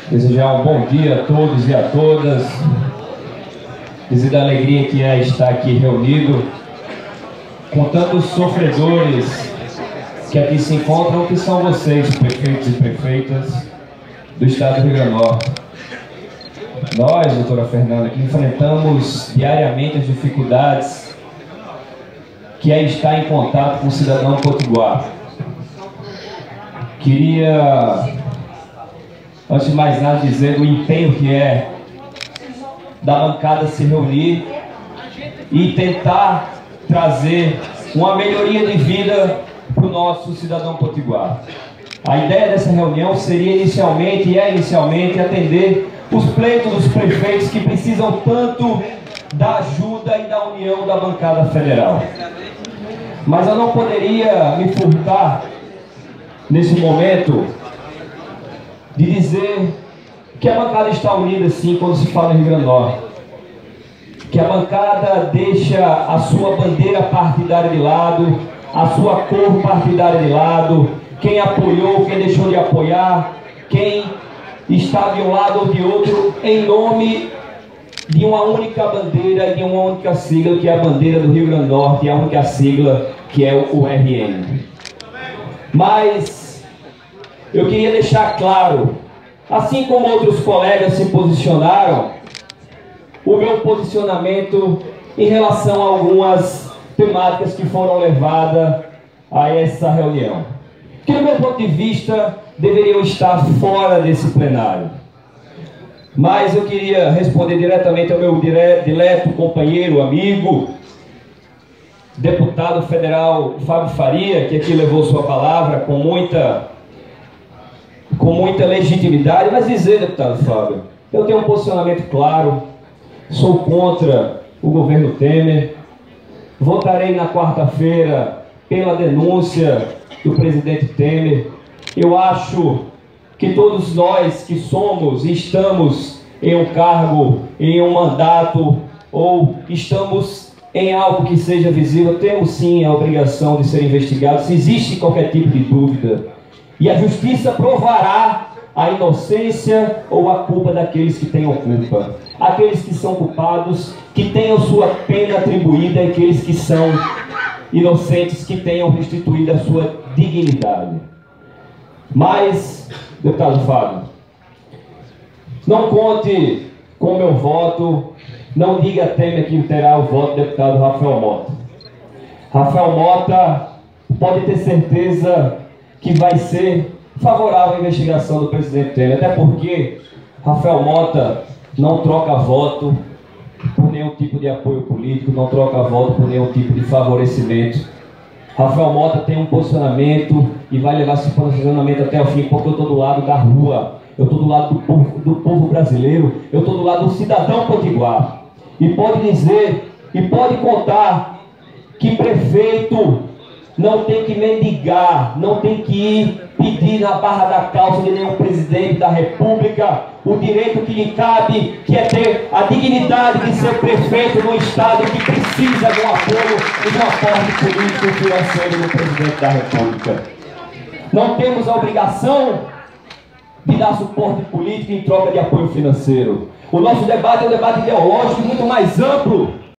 Desejar um bom dia a todos e a todas. Dizer da alegria que é estar aqui reunido com tantos sofredores que aqui se encontram, que são vocês, prefeitos e prefeitas do estado do Rio Grande do Norte. Nós, doutora Fernanda, que enfrentamos diariamente as dificuldades que é estar em contato com o cidadão potiguar. Queria, antes de mais nada, dizer do empenho que é da bancada se reunir e tentar trazer uma melhoria de vida para o nosso cidadão potiguar. A ideia dessa reunião seria inicialmente, e é inicialmente, atender os pleitos dos prefeitos que precisam tanto da ajuda e da união da bancada federal. Mas eu não poderia me furtar, nesse momento, de dizer que a bancada está unida sim quando se fala em Rio Grande do Norte. Que a bancada deixa a sua bandeira partidária de lado, a sua cor partidária de lado, quem apoiou, quem deixou de apoiar, quem está de um lado ou de outro, em nome de uma única bandeira e de uma única sigla, que é a bandeira do Rio Grande do Norte, e a única sigla que é o RN. Mas eu queria deixar claro, assim como outros colegas se posicionaram, o meu posicionamento em relação a algumas temáticas que foram levadas a essa reunião, que do meu ponto de vista deveriam estar fora desse plenário. Mas eu queria responder diretamente ao meu dileto companheiro, amigo, deputado federal Fábio Faria, que aqui levou sua palavra com muita legitimidade. Mas dizer, deputado Fábio, eu tenho um posicionamento claro, sou contra o governo Temer, votarei na quarta-feira pela denúncia do presidente Temer. Eu acho que todos nós que somos e estamos em um cargo, em um mandato, ou estamos em algo que seja visível, temos sim a obrigação de ser investigados se existe qualquer tipo de dúvida. E a justiça provará a inocência ou a culpa daqueles que tenham culpa. Aqueles que são culpados, que tenham sua pena atribuída, e aqueles que são inocentes, que tenham restituído a sua dignidade. Mas, deputado Fábio, não conte com o meu voto, não diga a Temer que terá o voto do deputado Rafael Mota. Rafael Mota pode ter certeza que vai ser favorável à investigação do presidente Temer, até porque Rafael Mota não troca voto por nenhum tipo de apoio político, não troca voto por nenhum tipo de favorecimento. Rafael Mota tem um posicionamento e vai levar esse posicionamento até o fim, porque eu estou do lado da rua, eu estou do lado do povo brasileiro, eu estou do lado do cidadão potiguar. E pode dizer, e pode contar, que prefeito não tem que mendigar, não tem que ir pedir na barra da calça de nenhum presidente da República o direito que lhe cabe, que é ter a dignidade de ser prefeito num estado que precisa de um apoio e de um aporte político e financeiro do presidente da República. Não temos a obrigação de dar suporte político em troca de apoio financeiro. O nosso debate é um debate ideológico muito mais amplo